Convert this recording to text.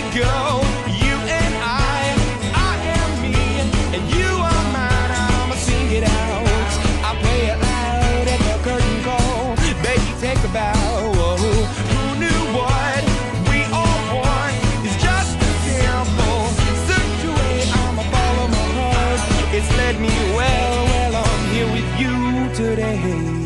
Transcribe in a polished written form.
go. You and I am me, and you are mine. I'ma sing it out. I play it loud at the curtain call. Baby, take a bow. Who knew what we all want is just a simple situation. I'ma follow my heart. It's led me well, I'm here with you today.